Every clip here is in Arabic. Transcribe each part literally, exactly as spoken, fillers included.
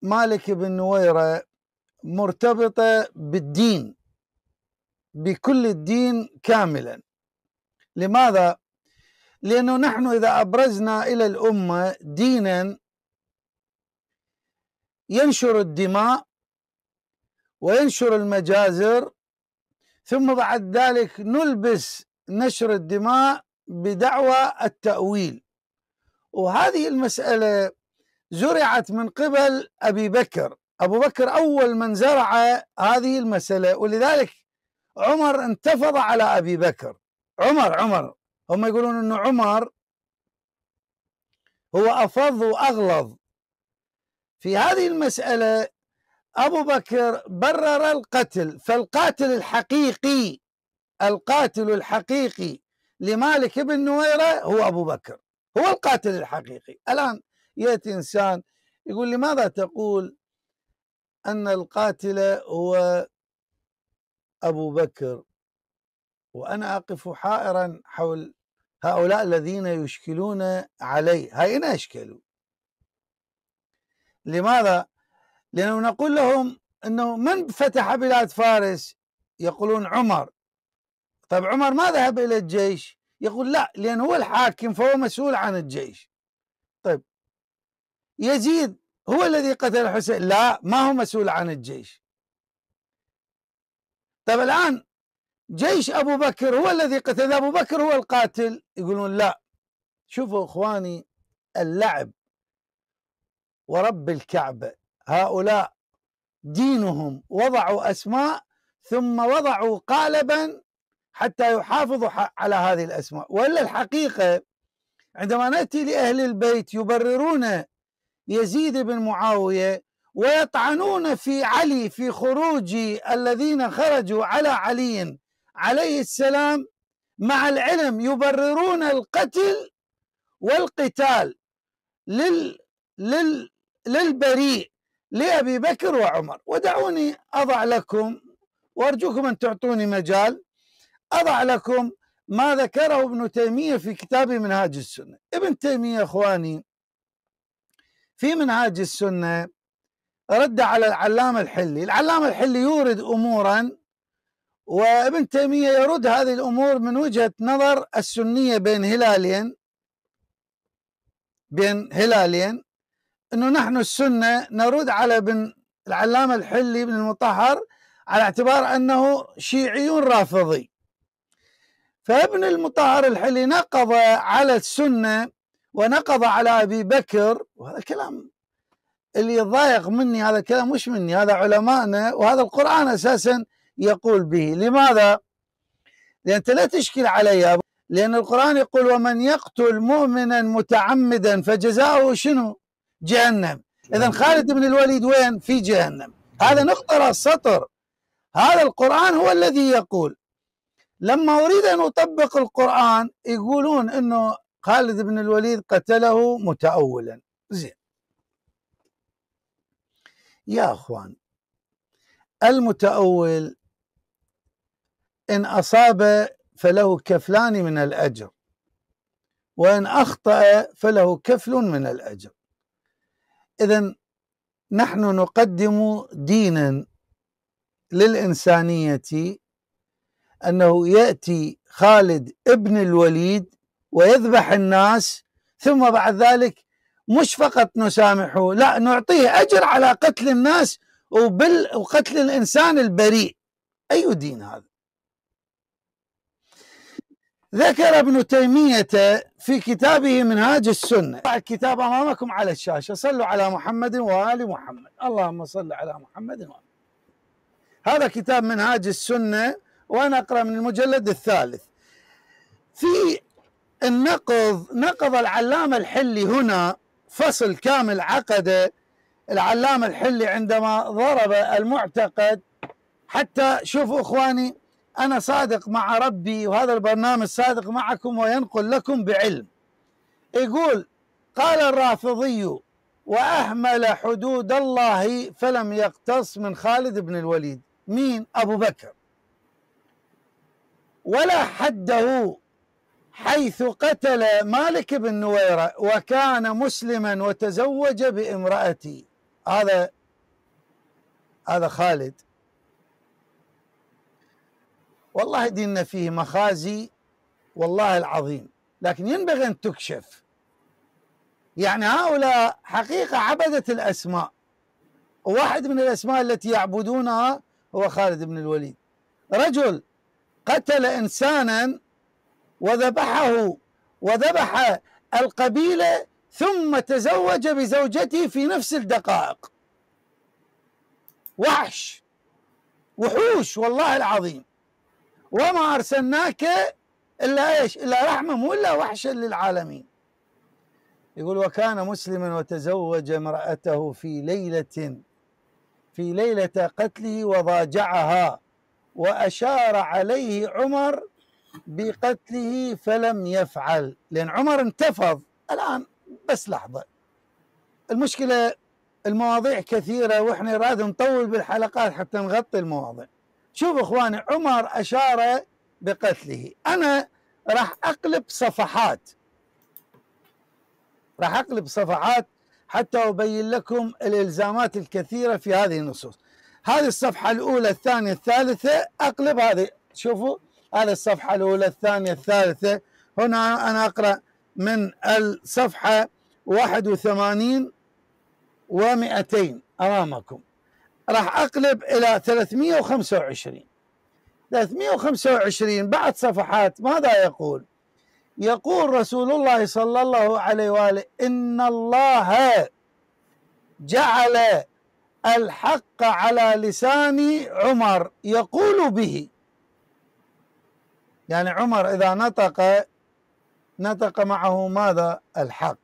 مالك بن نويرة مرتبطة بالدين، بكل الدين كاملا. لماذا؟ لأنه نحن إذا أبرزنا إلى الأمة دينا ينشر الدماء وينشر المجازر، ثم بعد ذلك نلبس نشر الدماء بدعوى التأويل، وهذه المسألة زرعت من قبل أبي بكر. أبو بكر أول من زرع هذه المسألة، ولذلك عمر انتفض على أبي بكر. عمر عمر هم يقولون أنه عمر هو أفض وأغلظ في هذه المسألة. أبو بكر برر القتل، فالقاتل الحقيقي القاتل الحقيقي لمالك بن نويرة هو أبو بكر، هو القاتل الحقيقي. الآن يأتي إنسان يقول لماذا تقول أن القاتل هو أبو بكر، وأنا أقف حائرا حول هؤلاء الذين يشكلون علي. هاي أين أشكلوا؟ لماذا؟ لأنه نقول لهم أنه من فتح بلاد فارس؟ يقولون عمر. طيب عمر ما ذهب إلى الجيش؟ يقول لا، لأنه هو الحاكم فهو مسؤول عن الجيش. طيب يزيد هو الذي قتل الحسين؟ لا، ما هو مسؤول عن الجيش. طيب الآن جيش أبو بكر هو الذي قتل، أبو بكر هو القاتل؟ يقولون لا. شوفوا إخواني اللعب ورب الكعبة، هؤلاء دينهم وضعوا أسماء ثم وضعوا قالبا حتى يحافظوا على هذه الأسماء. وإلا الحقيقة عندما نأتي لأهل البيت يبررون يزيد بن معاوية ويطعنون في علي في خروج الذين خرجوا على علي عليه السلام، مع العلم يبررون القتل والقتال لل لل للبريء لأبي بكر وعمر. ودعوني أضع لكم، وأرجوكم أن تعطوني مجال، أضع لكم ما ذكره ابن تيمية في كتاب منهاج السنة. ابن تيمية أخواني في منهاج السنة رد على العلامة الحلي. العلامة الحلي يورد أمورا، وابن تيمية يرد هذه الأمور من وجهة نظر السنية بين هلالين بين هلالين أنه نحن السنة نرد على ابن العلامة الحلي بن المطهر على اعتبار أنه شيعي رافضي. فابن المطهر الحلي نقض على السنة ونقض على أبي بكر، وهذا الكلام اللي يضايق مني، هذا الكلام مش مني، هذا علماءنا، وهذا القرآن أساسا يقول به. لماذا؟ لأن أنت لا تشكل علي، لأن القرآن يقول ومن يقتل مؤمنا متعمدا فجزاؤه شنو؟ جهنم. إذن خالد بن الوليد وين؟ في جهنم. هذا نقطة راس سطر. هذا القرآن هو الذي يقول. لما أريد أن أطبق القرآن يقولون أنه خالد بن الوليد قتله متأولا. زين يا أخوان، المتأول إن أصاب فله كفلان من الأجر، وإن أخطأ فله كفل من الأجر. إذن نحن نقدم دينا للإنسانية، أنه يأتي خالد ابن الوليد ويذبح الناس، ثم بعد ذلك مش فقط نسامحه، لا، نعطيه أجر على قتل الناس وبال وقتل الإنسان البريء. أي دين هذا؟ ذكر ابن تيمية في كتابه منهاج السنة، الكتاب أمامكم على الشاشة، صلوا على محمد وآل محمد، اللهم صل على محمد وآل. هذا كتاب منهاج السنة، وأنا أقرأ من المجلد الثالث. في النقض نقض العلامة الحلي هنا فصل كامل عقد العلامة الحلي عندما ضرب المعتقد. حتى شوفوا إخواني، أنا صادق مع ربي، وهذا البرنامج صادق معكم وينقل لكم بعلم. يقول قال الرافضي وأهمل حدود الله فلم يقتص من خالد بن الوليد. مين؟ أبو بكر. ولا حده حيث قتل مالك بن نويرة وكان مسلما وتزوج بامرأتي. هذا هذا خالد، والله ديننا فيه مخازي والله العظيم، لكن ينبغي أن تكشف. يعني هؤلاء حقيقة عبدة الأسماء، وواحد من الأسماء التي يعبدونها هو خالد بن الوليد، رجل قتل إنسانا وذبحه وذبح القبيلة ثم تزوج بزوجته في نفس الدقائق. وحش، وحوش والله العظيم. وما أرسلناك إلا إيش؟ إلا رحمة ولا وحشا للعالمين. يقول وكان مسلما وتزوج امرأته في ليلة في ليلة قتله وضاجعها، وأشار عليه عمر بقتله فلم يفعل، لأن عمر انتفض. الآن بس لحظة، المشكلة المواضيع كثيرة وإحنا نراد نطول بالحلقات حتى نغطي المواضيع. شوف إخواني، عمر أشار بقتله. أنا راح أقلب صفحات راح أقلب صفحات حتى أبين لكم الإلزامات الكثيرة في هذه النصوص. هذه الصفحة الأولى الثانية الثالثة أقلب هذه، شوفوا هذه الصفحة الأولى الثانية الثالثة. هنا أنا أقرأ من الصفحة واحد وثمانين ومئتين أمامكم، راح أقلب إلى ثلاثمئة وخمسة وعشرين ثلاثمئة وخمسة وعشرين بعد صفحات. ماذا يقول؟ يقول رسول الله صلى الله عليه وآله إن الله جعل الحق على لسان عمر يقول به. يعني عمر إذا نطق نطق معه ماذا؟ الحق.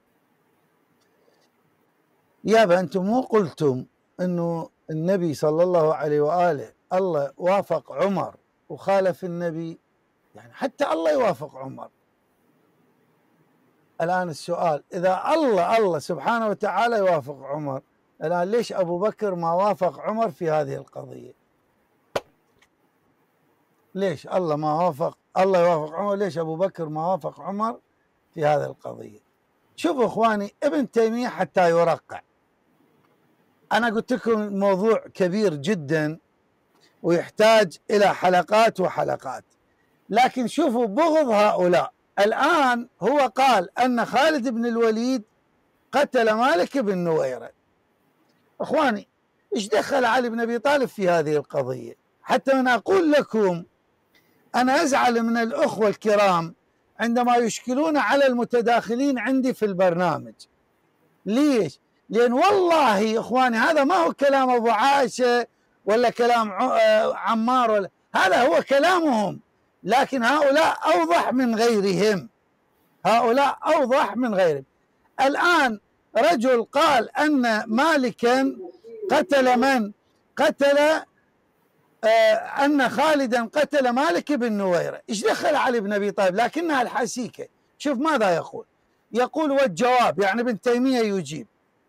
يابا أنتم مو قلتم أنه النبي صلى الله عليه وآله الله وافق عمر وخالف النبي؟ يعني حتى الله يوافق عمر. الآن السؤال، إذا الله الله سبحانه وتعالى يوافق عمر، الآن ليش أبو بكر ما وافق عمر في هذه القضية؟ ليش الله ما وافق الله يوافق عمر، ليش أبو بكر ما وافق عمر في هذه القضية؟ شوفوا إخواني، ابن تيمية حتى يرقع. أنا قلت لكم الموضوع كبير جدا ويحتاج إلى حلقات وحلقات، لكن شوفوا بغض هؤلاء. الآن هو قال أن خالد بن الوليد قتل مالك بن نويرة. إخواني، إيش دخل علي بن أبي طالب في هذه القضية؟ حتى أنا أقول لكم أنا أزعل من الأخوة الكرام عندما يشكلون على المتداخلين عندي في البرنامج. ليش؟ لأن والله إخواني هذا ما هو كلام أبو عائشة ولا كلام عمار ولا، هذا هو كلامهم، لكن هؤلاء أوضح من غيرهم هؤلاء أوضح من غيرهم. الآن رجل قال أن مالكا قتل من؟ قتل آه أن خالدا قتل مالك بن نويرة. إيش دخل علي بن أبي طالب؟ لكنها الحسيكة. شوف ماذا يقول. يقول والجواب، يعني ابن تيمية يجيب،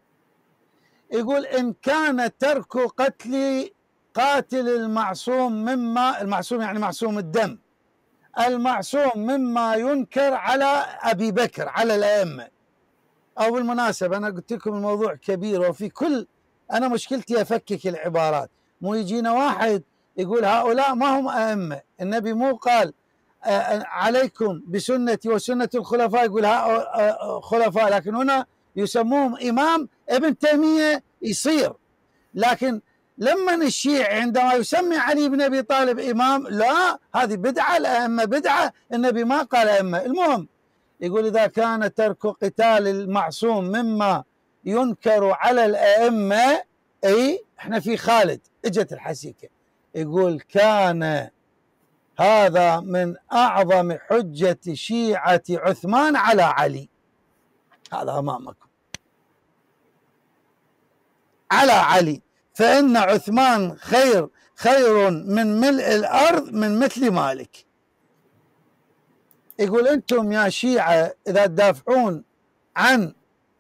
يقول إن كان ترك قتل قاتل المعصوم مما، المعصوم يعني معصوم الدم، المعصوم مما ينكر على أبي بكر على الأئمة. أو بالمناسبة أنا قلت لكم الموضوع كبير، وفي كل أنا مشكلتي أفكك العبارات. مو يجينا واحد يقول هؤلاء ما هم أئمة، النبي مو قال عليكم بسنتي وسنة الخلفاء، يقول ها خلفاء، لكن هنا يسموهم إمام. ابن تيمية يصير، لكن لما الشيعي عندما يسمي علي بن أبي طالب إمام، لا، هذه بدعة، الأئمة بدعة، النبي ما قال أئمة. المهم يقول إذا كان ترك قتال المعصوم مما ينكر على الأئمة، أي احنا في خالد اجت الحسيكة، يقول كان هذا من أعظم حجة شيعة عثمان على علي. هذا أمامكم على علي، فإن عثمان خير خير من ملء الأرض من مثل مالك. يقول أنتم يا شيعة إذا تدافعون عن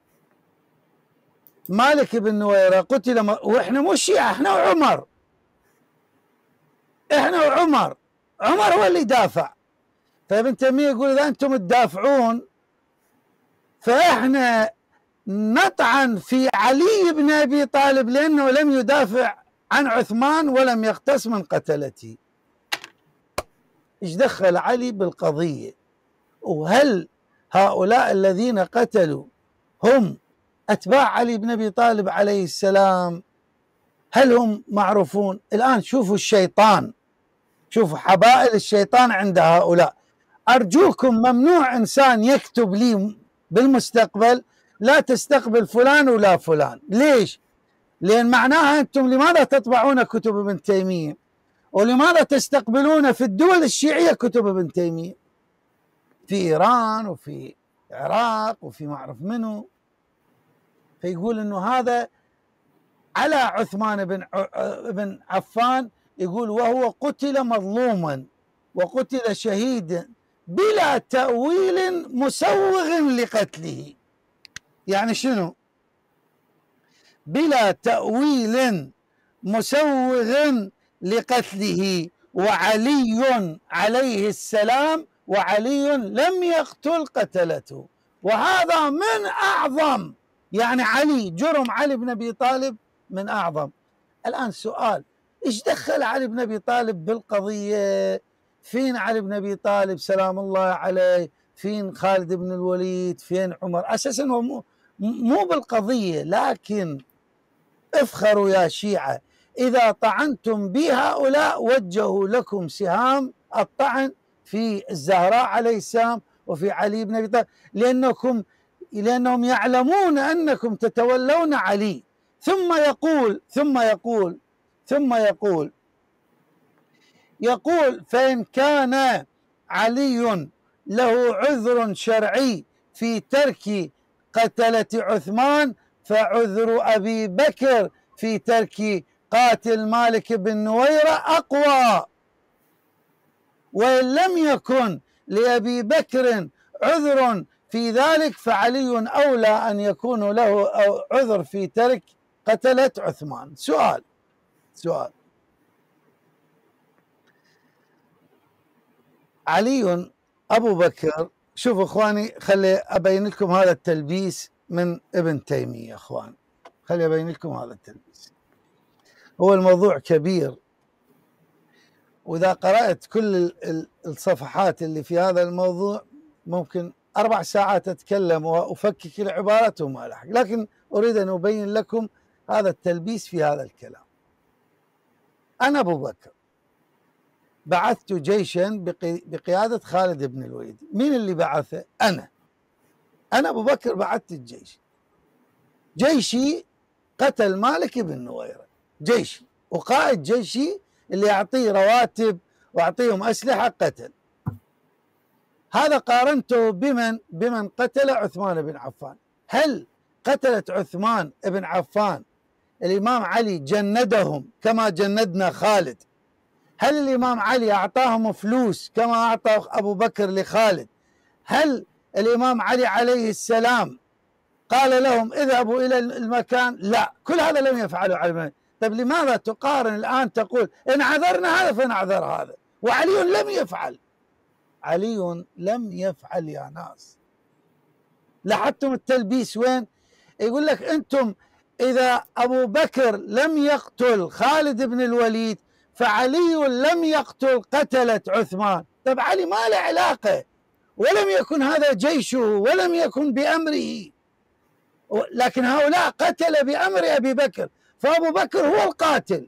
مالك بن نويرة قتل، وإحنا مو الشيعة، إحنا وعمر إحنا وعمر عمر هو اللي دافع. فابن تيمية يقول إذا أنتم تدافعون فإحنا نطعن في علي بن أبي طالب لأنه لم يدافع عن عثمان ولم يقتص من قتلته. ايش دخل علي بالقضية؟ وهل هؤلاء الذين قتلوا هم أتباع علي بن أبي طالب عليه السلام؟ هل هم معروفون؟ الآن شوفوا الشيطان، شوفوا حبائل الشيطان عند هؤلاء. أرجوكم ممنوع إنسان يكتب لي بالمستقبل لا تستقبل فلان ولا فلان. ليش؟ لأن معناها أنتم لماذا تطبعون كتب ابن تيمية؟ ولماذا تستقبلون في الدول الشيعية كتب ابن تيمية؟ في إيران وفي العراق وفي معرف منه. فيقول إنه هذا على عثمان بن بن عفان، يقول وهو قتل مظلوما وقتل شهيدا بلا تأويل مسوغ لقتله. يعني شنو؟ بلا تأويل مسوغ لقتله، وعلي عليه السلام وعلي لم يقتل قتلته. وهذا من أعظم، يعني علي جرم علي بن أبي طالب من أعظم. الآن سؤال، إيش دخل علي بن أبي طالب بالقضية؟ فين علي بن أبي طالب سلام الله عليه؟ فين خالد بن الوليد؟ فين عمر؟ أساسا هو مو, مو بالقضية. لكن افخروا يا شيعة، إذا طعنتم بهؤلاء وجهوا لكم سهام الطعن في الزهراء عليه السلام وفي علي بن أبي طالب، لأنكم لأنهم يعلمون أنكم تتولون علي. ثم يقول ثم يقول ثم يقول يقول فإن كان علي له عذر شرعي في ترك قتلة عثمان فعذر أبي بكر في ترك قاتل مالك بن نويرة أقوى. وإن لم يكن لأبي بكر عذر في ذلك فعلي أولى أن يكون له عذر في ترك قتلة عثمان. سؤال سؤال علي أبو بكر. شوفوا إخواني، خلي أبين لكم هذا التلبيس من ابن تيمية. إخوان خلي أبين لكم هذا التلبيس، هو الموضوع كبير، وإذا قرأت كل الصفحات اللي في هذا الموضوع ممكن أربع ساعات أتكلم وأفكك العبارات وما ألحق، لكن أريد أن أبين لكم هذا التلبيس في هذا الكلام. أنا أبو بكر بعثت جيشا بقيادة خالد بن الوليد. مين اللي بعثه؟ أنا أنا أبو بكر بعثت الجيش. جيشي قتل مالك بن نويرة، جيشي وقائد جيشي اللي يعطيه رواتب ويعطيهم أسلحة قتل. هذا قارنته بمن بمن قتل عثمان بن عفان. هل قتلت عثمان بن عفان الإمام علي جندهم كما جندنا خالد؟ هل الإمام علي أعطاهم فلوس كما أعطى أبو بكر لخالد؟ هل الإمام علي عليه السلام قال لهم اذهبوا إلى المكان؟ لا، كل هذا لم يفعله علي. طيب لماذا تقارن الآن تقول إن عذرنا هذا فنعذر هذا وعلي لم يفعل؟ علي لم يفعل يا ناس. لاحظتم التلبيس وين؟ يقول لك أنتم إذا أبو بكر لم يقتل خالد بن الوليد فعلي لم يقتل قتلة عثمان. طيب علي ما له علاقة، ولم يكن هذا جيشه ولم يكن بأمره، لكن هؤلاء قتل بأمر أبي بكر، فأبو بكر هو القاتل.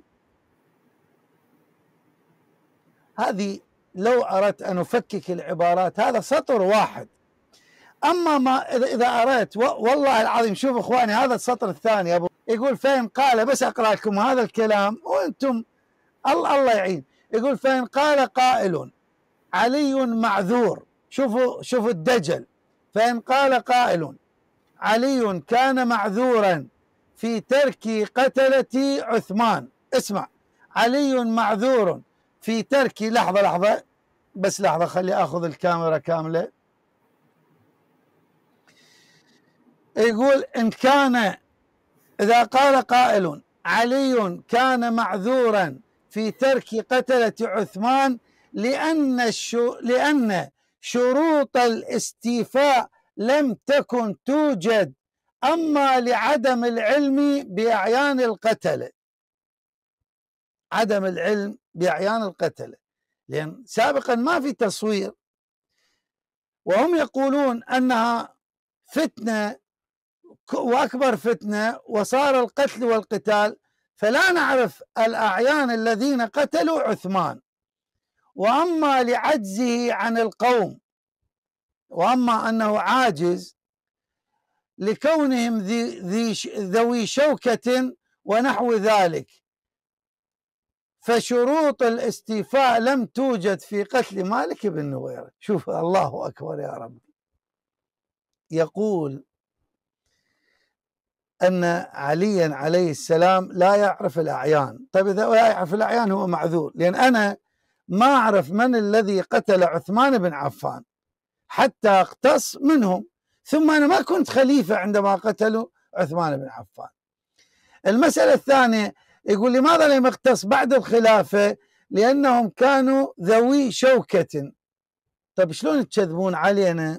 هذه لو أردت أن أفكك العبارات هذا سطر واحد. أما ما إذا أردت والله العظيم، شوف إخواني هذا السطر الثاني أبو يقول فإن قال، بس أقرأ لكم هذا الكلام وأنتم الله الله يعين. يقول فإن قال قائل علي معذور، شوفوا شوفوا الدجل. فإن قال قائل علي كان معذورا في ترك قتلة عثمان، اسمع، علي معذور في ترك، لحظة لحظة بس لحظة خلي أخذ الكاميرا كاملة. يقول إن كان إذا قال قائل علي كان معذورا في ترك قتلة عثمان لأن الشو لأن شروط الاستيفاء لم تكن توجد، أما لعدم العلم بأعيان القتلة. عدم العلم بأعيان القتلة، لأن سابقا ما في تصوير، وهم يقولون أنها فتنة وأكبر فتنة وصار القتل والقتال، فلا نعرف الأعيان الذين قتلوا عثمان. وأما لعجزه عن القوم، وأما أنه عاجز لكونهم ذي ذي ذوي شوكة ونحو ذلك، فشروط الاستيفاء لم توجد في قتل مالك بن نويرة. شوف، الله أكبر يا رب. يقول أن عليا عليه السلام لا يعرف الأعيان. طيب إذا لا يعرف الأعيان هو معذور، لأن أنا ما أعرف من الذي قتل عثمان بن عفان حتى أقتص منهم، ثم أنا ما كنت خليفة عندما قتلوا عثمان بن عفان. المسألة الثانية، يقول لماذا لم يقتص بعد الخلافة؟ لأنهم كانوا ذوي شوكة. طيب شلون تكذبون علينا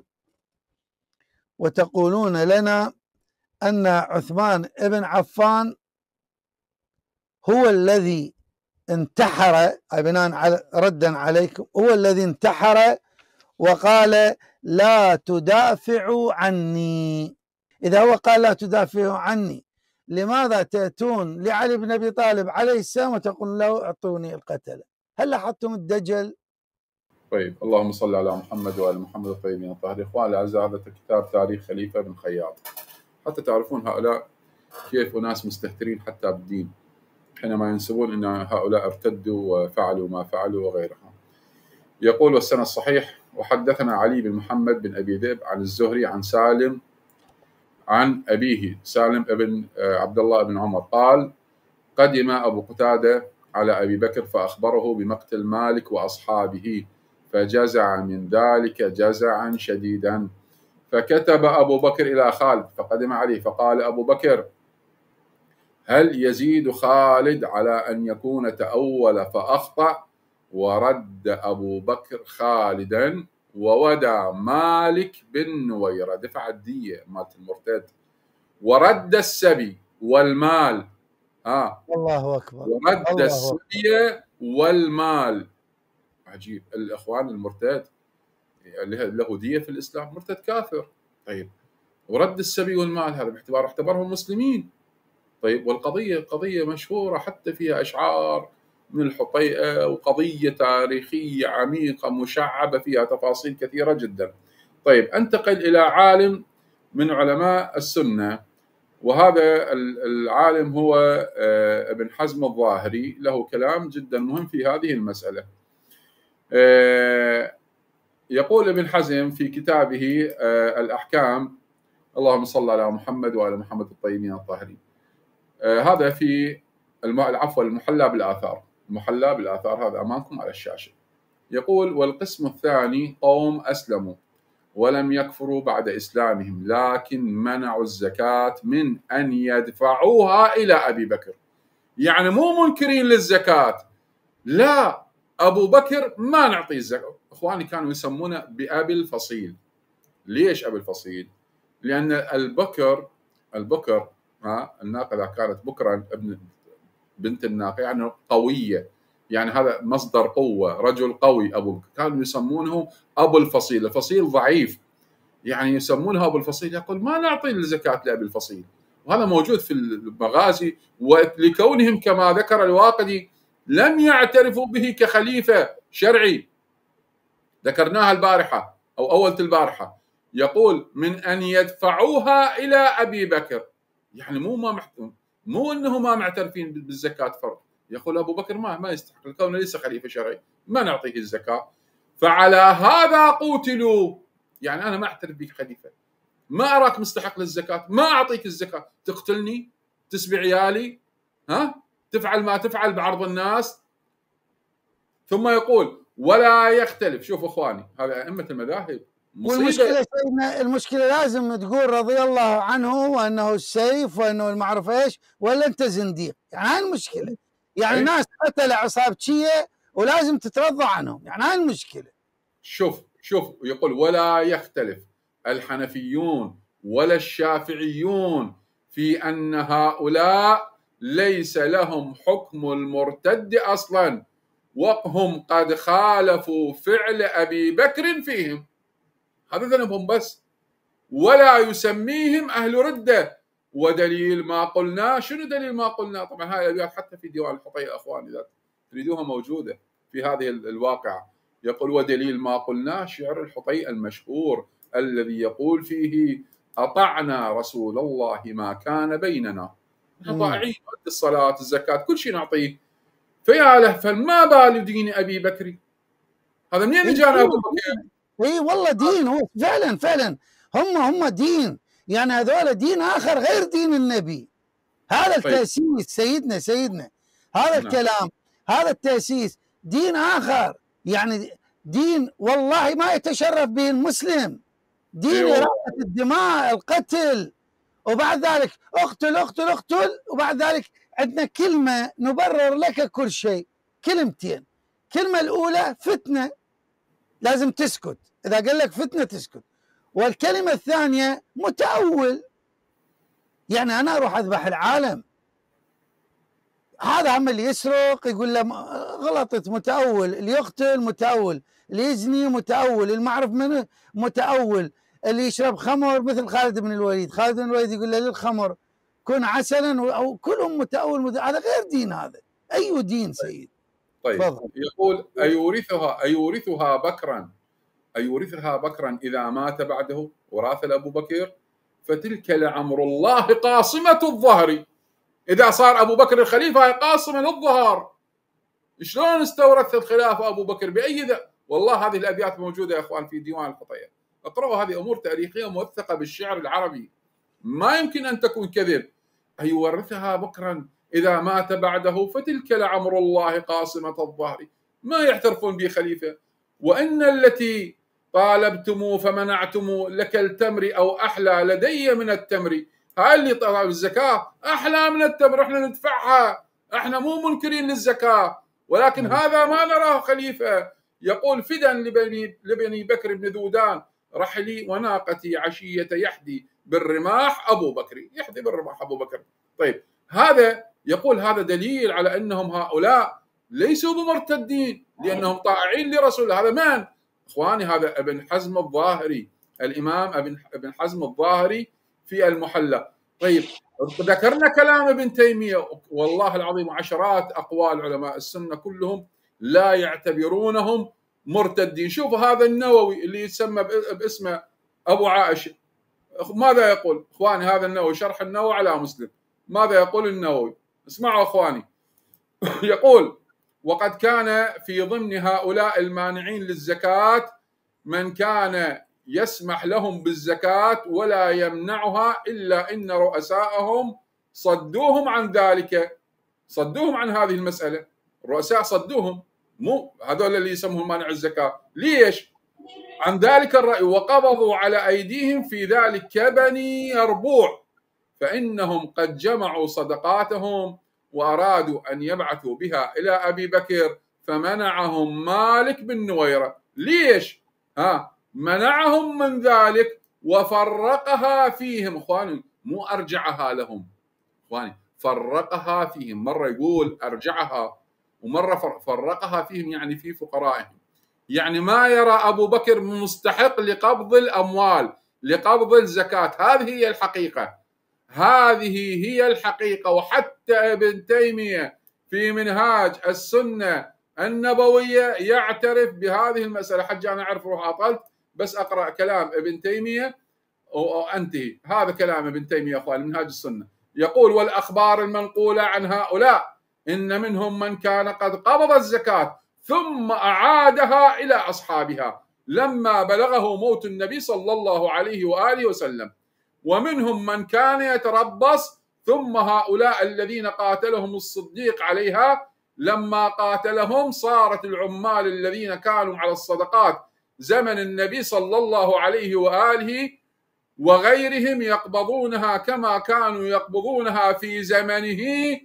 وتقولون لنا أن عثمان بن عفان هو الذي انتحر، بناء على ردا عليكم، هو الذي انتحر وقال لا تدافعوا عني؟ إذا هو قال لا تدافعوا عني، لماذا تأتون لعلي بن أبي طالب عليه السلام وتقول له اعطوني القتلة؟ هل لاحظتم الدجل؟ طيب، اللهم صل على محمد وآل محمد الطيبين الطاهرين. إخواني الأعزاء، هذا كتاب تاريخ خليفة بن خياط، حتى تعرفون هؤلاء كيف أناس مستهترين حتى بالدين، حينما ينسبون أن هؤلاء ارتدوا وفعلوا ما فعلوا وغيرها. يقول: والسنة الصحيح: وحدثنا علي بن محمد بن أبي ذئب عن الزهري عن سالم عن أبيه سالم بن عبد الله بن عمر قال: قدم أبو قتادة على أبي بكر فأخبره بمقتل مالك وأصحابه، فجزع من ذلك جزعا شديدا، فكتب أبو بكر إلى خالد فقدم عليه، فقال أبو بكر: هل يزيد خالد على أن يكون تأول فأخطأ؟ ورد أبو بكر خالدا وودى مالك بن نويرة، دفع الدية مالت المرتد، ورد السبي والمال. ها الله أكبر. ورد الله السبي والمال. عجيب. الإخوان المرتد له دية في الإسلام، مرتد كافر. طيب، ورد السبي والمال هذا باعتبار اعتبرهم مسلمين. طيب، والقضية قضية مشهورة حتى فيها أشعار من الحطيئة، وقضية تاريخية عميقة مشعبة فيها تفاصيل كثيرة جدا. طيب، أنتقل إلى عالم من علماء السنة، وهذا العالم هو ابن حزم الظاهري، له كلام جدا مهم في هذه المسألة. يقول ابن حزم في كتابه الأحكام، اللهم صل على محمد وعلى محمد الطيبين الطاهرين، هذا في العفو المحلى بالآثار، المحلى بالآثار هذا أمامكم على الشاشة. يقول: والقسم الثاني قوم أسلموا ولم يكفروا بعد إسلامهم، لكن منعوا الزكاة من أن يدفعوها إلى أبي بكر. يعني مو منكرين للزكاة، لا، أبو بكر ما نعطي الزكاة. إخواني كانوا يسمونه بأبي الفصيل. ليش أبي الفصيل؟ لأن البكر البكر ها الناقة إذا كانت بكرا ابن بنت الناقة يعني قوية، يعني هذا مصدر قوة، رجل قوي أبو بكر، كانوا يسمونه أبو الفصيل. الفصيل ضعيف، يعني يسمونه أبو الفصيل. يقول ما نعطي الزكاة لأبي الفصيل، وهذا موجود في المغازي. ولكونهم كما ذكر الواقدي لم يعترفوا به كخليفة شرعي، ذكرناها البارحة أو أولة البارحة. يقول من أن يدفعوها إلى أبي بكر، يعني مو ما محتم مو أنه ما معترفين بالزكاة فرض. يقول أبو بكر ما ما يستحق، لكونه ليس خليفة شرعي ما نعطيه الزكاة، فعلى هذا قوتلوا. يعني أنا ما أعترف بك خليفة، ما أراك مستحق للزكاة، ما أعطيك الزكاة، تقتلني، تسبي عيالي، ها تفعل ما تفعل بعرض الناس. ثم يقول ولا يختلف. شوفوا اخواني، هذا ائمه المذاهب. والمشكله سيدنا، المشكله لازم تقول رضي الله عنه وانه السيف وانه المعرف ايش، ولا انت زنديق. يعني هاي المشكله، يعني ناس قتل عصابتشيه ولازم تترضى عنهم، يعني هاي المشكله. شوف شوف يقول ولا يختلف الحنفيون ولا الشافعيون في ان هؤلاء ليس لهم حكم المرتد أصلا، وهم قد خالفوا فعل أبي بكر فيهم. هذا ذنبهم بس، ولا يسميهم أهل ردة. ودليل ما قلنا، شنو دليل ما قلنا؟ طبعا هاي الأبيات حتى في ديوان الحطية أخواني إذا تريدوها موجودة في هذه الواقعة. يقول: ودليل ما قلنا شعر الحطيء المشهور الذي يقول فيه: أطعنا رسول الله ما كان بيننا. نحن طائعين، الصلاة الزكاة كل شيء نعطيه، فيا له فما بال دين أبي بكر. هذا منين جانا أبو بكر؟ اي والله دين، هو فعلا فعلا هم هم دين، يعني هذول دين آخر غير دين النبي. هذا التأسيس سيدنا سيدنا هذا الكلام، هذا التأسيس دين آخر، يعني دين والله ما يتشرف به المسلم، دين إراقة الدماء، القتل، وبعد ذلك اقتل اقتل اقتل، وبعد ذلك عندنا كلمة نبرر لك كل شيء، كلمتين. الكلمة الأولى فتنة، لازم تسكت، إذا قال لك فتنة تسكت. والكلمة الثانية متأول، يعني أنا أروح أذبح العالم، هذا هم اللي يسرق يقول له غلطت متأول، اللي يقتل متأول، اللي يزني متأول، اللي ما أعرف منه متأول، اللي يشرب خمر مثل خالد بن الوليد، خالد بن الوليد يقول له للخمر كن عسلا، أو كلهم متأول, متأول. هذا غير دين، هذا أي دين سيد؟ طيب فضل. يقول: أيورثها أيورثها بكرا أيورثها بكرا إذا مات بعده وراث أبو بكر، فتلك لعمر الله قاصمة الظهر. إذا صار أبو بكر الخليفة قاصما الظهر، شلون استورث الخلافة أبو بكر؟ بأي ذا؟ والله هذه الأبيات موجودة يا أخوان في ديوان الحطية، اقرأوا، هذه أمور تاريخية موثقة بالشعر العربي، ما يمكن أن تكون كذب. أيورثها بكرا إذا مات بعده، فتلك لعمر الله قاصمة الظهر. ما يعترفون به خليفة. وإن التي طالبتم فمنعتم لك التمر أو أحلى لدي من التمر. هاي اللي طلب الزكاة أحلى من التمر، احنا ندفعها، احنا مو منكرين للزكاة، ولكن هذا ما نراه خليفة. يقول: فدا لبني, لبني بكر بن ذودان رحلي وناقتي عشية يحدي بالرماح أبو بكر. يحدي بالرماح أبو بكر. طيب هذا يقول هذا دليل على أنهم هؤلاء ليسوا بمرتدين لأنهم طائعين لرسول. هذا من؟ إخواني هذا ابن حزم الظاهري، الإمام ابن حزم الظاهري في المحلى. طيب ذكرنا كلام ابن تيمية، والله العظيم عشرات أقوال علماء السنة كلهم لا يعتبرونهم مرتدين. شوفوا هذا النووي اللي يسمى باسمه أبو عائشة، ماذا يقول؟ إخواني هذا النووي، شرح النووي على مسلم، ماذا يقول النووي؟ اسمعوا إخواني. يقول: وقد كان في ضمن هؤلاء المانعين للزكاة من كان يسمح لهم بالزكاة ولا يمنعها، إلا إن رؤساءهم صدوهم عن ذلك. صدوهم عن هذه المسألة، الرؤساء صدوهم، مو هذول اللي يسمون مانع الزكاة. ليش؟ عن ذلك الرأي، وقبضوا على أيديهم في ذلك كبني يربوع، فإنهم قد جمعوا صدقاتهم وأرادوا أن يبعثوا بها إلى أبي بكر، فمنعهم مالك بن نويرة. ليش؟ ها منعهم من ذلك وفرقها فيهم. إخواني مو أرجعها لهم، إخواني فرقها فيهم، مرة يقول أرجعها ومرة فرقها فيهم، يعني في فقرائهم. يعني ما يرى أبو بكر مستحق لقبض الأموال، لقبض الزكاة. هذه هي الحقيقة، هذه هي الحقيقة. وحتى ابن تيمية في منهاج السنة النبوية يعترف بهذه المسألة. حتى أنا أعرف روح أطلت، بس أقرأ كلام ابن تيمية وأنتهي. هذا كلام ابن تيمية أخوان منهاج السنة. يقول: والأخبار المنقولة عن هؤلاء إن منهم من كان قد قبض الزكاة ثم أعادها إلى أصحابها لما بلغه موت النبي صلى الله عليه وآله وسلم، ومنهم من كان يتربص، ثم هؤلاء الذين قاتلهم الصديق عليها لما قاتلهم صارت العمال الذين كانوا على الصدقات زمن النبي صلى الله عليه وآله وغيرهم يقبضونها كما كانوا يقبضونها في زمنه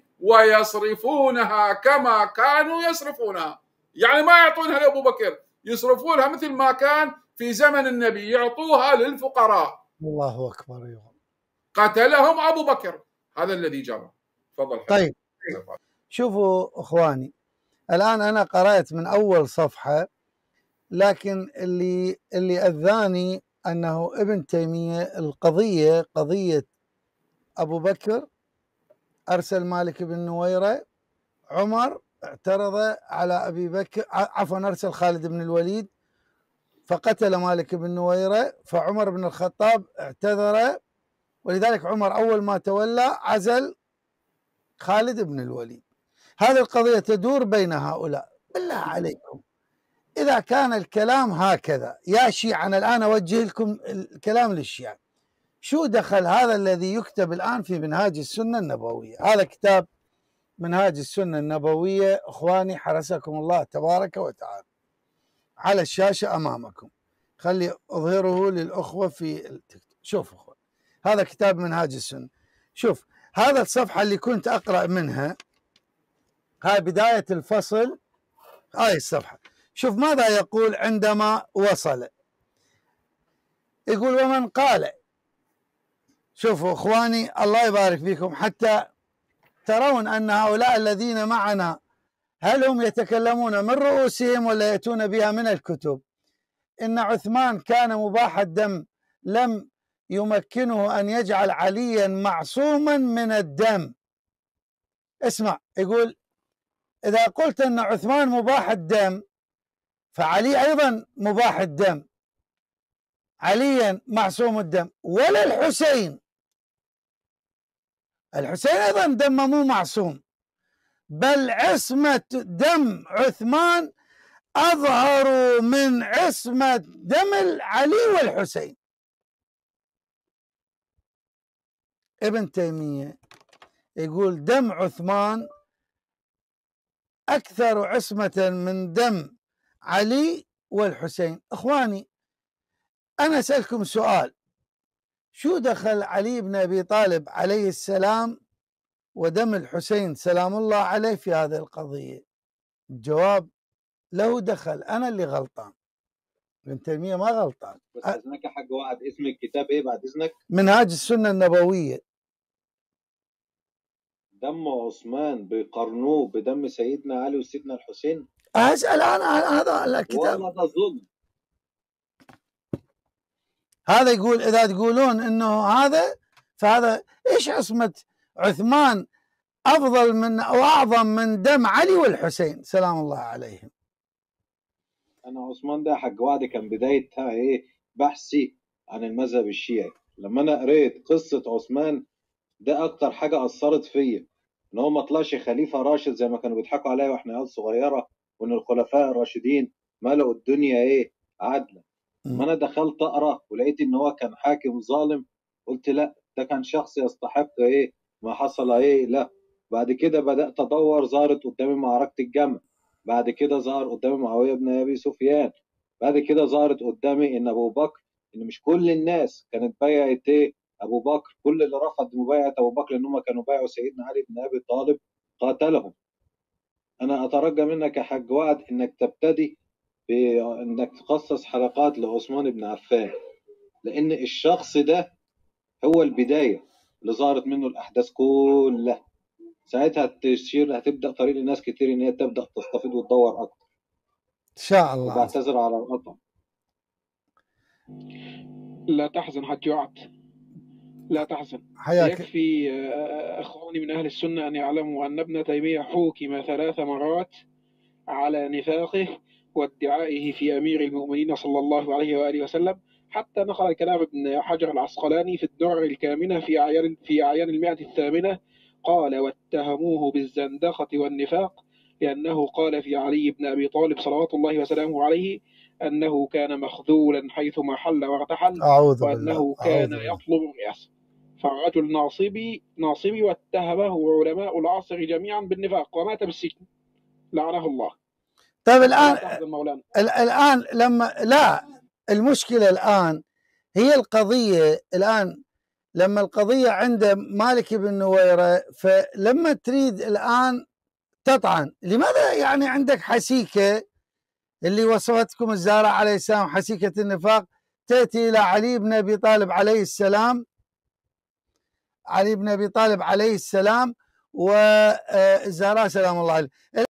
ويصرفونها كما كانوا يصرفونها. يعني ما يعطونها لأبو بكر، يصرفونها مثل ما كان في زمن النبي، يعطوها للفقراء. الله أكبر. قتلهم أبو بكر، هذا الذي جرى. تفضل. طيب شوفوا اخواني، الان انا قرأت من اول صفحة، لكن اللي اللي اذاني انه ابن تيمية القضية قضية ابو بكر ارسل مالك بن نويرة، عمر اعترض على ابي بكر، عفوا ارسل خالد بن الوليد فقتل مالك بن نويرة، فعمر بن الخطاب اعتذر، ولذلك عمر اول ما تولى عزل خالد بن الوليد. هذه القضية تدور بين هؤلاء. بالله عليكم إذا كان الكلام هكذا يا شيعة، أنا الآن أوجه لكم الكلام للشيعة، شو دخل هذا الذي يكتب الآن في منهاج السنة النبوية؟ هذا كتاب منهاج السنة النبوية إخواني حرسكم الله تبارك وتعالى على الشاشة أمامكم، خلي أظهره للأخوة في التكتب. شوف أخوة، هذا كتاب منهاج السنة. شوف هذا الصفحة اللي كنت أقرأ منها، هاي بداية الفصل، هاي الصفحة. شوف ماذا يقول عندما وصل، يقول ومن قال، شوفوا اخواني الله يبارك فيكم حتى ترون ان هؤلاء الذين معنا هل هم يتكلمون من رؤوسهم ولا يأتون بها من الكتب. ان عثمان كان مباح الدم لم يمكنه ان يجعل عليا معصوما من الدم. اسمع، يقول اذا قلت ان عثمان مباح الدم فعلي ايضا مباح الدم، عليا معصوم الدم، ولا الحسين، الحسين أيضا دمه مو معصوم، بل عصمة دم عثمان أظهر من عصمة دم علي والحسين. ابن تيمية يقول دم عثمان أكثر عصمة من دم علي والحسين. إخواني أنا أسألكم سؤال، شو دخل علي بن أبي طالب عليه السلام ودم الحسين سلام الله عليه في هذه القضية؟ الجواب له دخل، أنا اللي غلطان، ابن تيمية ما غلطان. بس إذنك يا حاج وعد، اسم الكتاب إيه بعد إذنك؟ منهاج السنة النبوية. دم عثمان بيقارنوه بدم سيدنا علي وسيدنا الحسين؟ أسأل أنا هذا الكتاب، والله ده ظلم. هذا يقول إذا تقولون إنه هذا فهذا إيش عصمة عثمان أفضل من أو أعظم من دم علي والحسين سلام الله عليهم. أنا عثمان ده حاج وعد كان بدايتها إيه بحثي عن المذهب الشيعي. لما أنا قريت قصة عثمان ده أكتر حاجة أثرت فيا، إن هو ما طلعش خليفة راشد زي ما كانوا بيضحكوا عليا وإحنا عيال صغيرة، وإن الخلفاء الراشدين ملأوا الدنيا إيه عدلا. لما أنا دخلت أقرأ ولقيت إن هو كان حاكم ظالم، قلت لا ده كان شخص يستحق إيه ما حصل إيه. لا بعد كده بدأت أدور، ظهرت قدامي معركة الجمل، بعد كده ظهر قدامي معاوية بن أبي سفيان، بعد كده ظهرت قدامي إن أبو بكر، إن مش كل الناس كانت بايعت إيه أبو بكر، كل اللي رفض مبايعة أبو بكر لأنهم كانوا بايعوا سيدنا علي بن أبي طالب قاتلهم. أنا أترجى منك يا حاج وعد إنك تبتدي بإنك تخصص حلقات لعثمان بن عفان، لأن الشخص ده هو البداية اللي ظهرت منه الأحداث كلها. ساعتها تشير هتبدأ طريق لناس كتير إن هي تبدأ تستفيد وتدور أكتر إن شاء الله. وبعتذر على القطع. لا تحزن حاج وعد، لا تحزن. حياك. يكفي أخواني من أهل السنة أن يعلموا أن ابن تيمية حوكم ثلاث مرات على نفاقه وادعائه في أمير المؤمنين صلى الله عليه وآله وسلم، حتى نقل كلام ابن حجر العسقلاني في الدرر الكامنة في أعيان في أعيان المئة الثامنة، قال واتهموه بالزندقة والنفاق لأنه قال في علي بن أبي طالب صلوات الله وسلامه عليه أنه كان مخذولا حيثما حل وارتحل، أعوذ وأنه بالله. كان يطلب الرئاسة. فالرجل ناصبي ناصبي واتهمه علماء العصر جميعا بالنفاق ومات بالسجن لعنه الله. طيب الآن الآن لما لا المشكلة الآن هي القضية الآن لما القضية عند مالك بن نويرة، فلما تريد الآن تطعن، لماذا يعني عندك حسيكة اللي وصفتكم الزهراء عليه السلام حسيكة النفاق، تأتي إلى علي بن أبي طالب عليه السلام علي بن أبي طالب عليه السلام والزهراء سلام الله عليه.